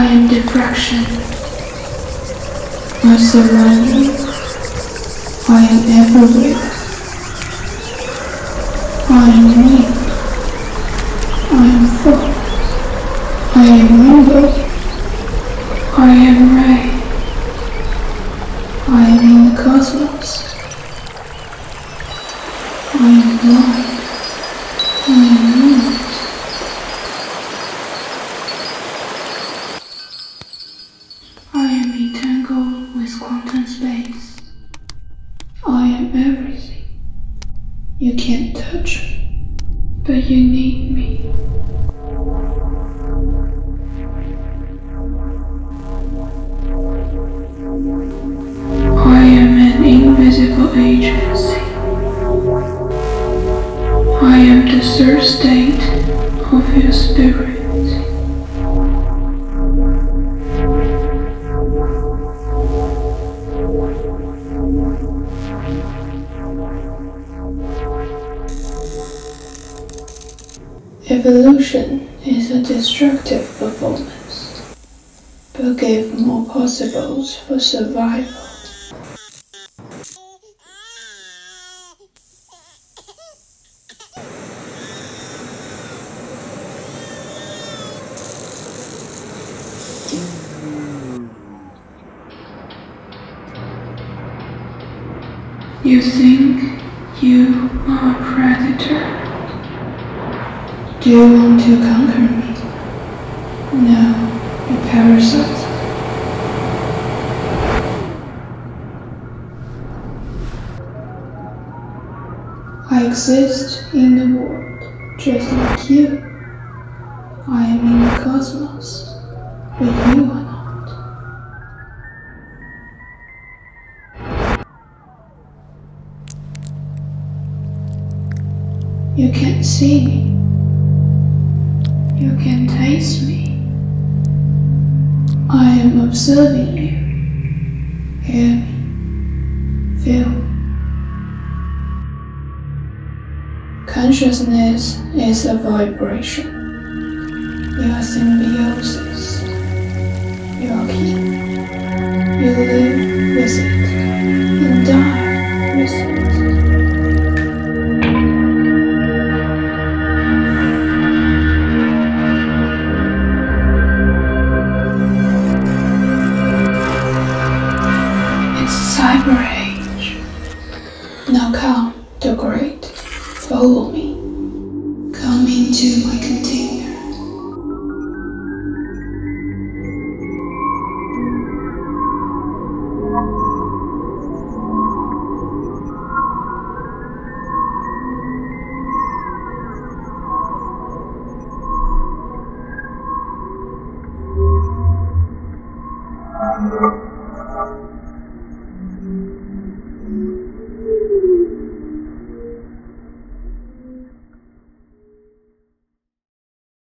am diffraction. I surround you. I am everywhere. I am wind. I am fog. I am rainbow. I am ray. I am in the cosmos. I am light. I am light. I am entangled with quantum space. I am everything. You can't touch me, but you need me. I am an invisible agency. I am the third state of your spirit. Evolution is a destructive performance, but gave more possibles for survival. You think you are a predator? Do you want to conquer me? No, a parasite. I exist in the world just like you. I am in the cosmos, but you are not. You can't see me. You can taste me. I am observing you. Hear me. Feel me. Consciousness is a vibration. You are symbiosis. You are key. You live with it and die with it. Cyber Age. Now come.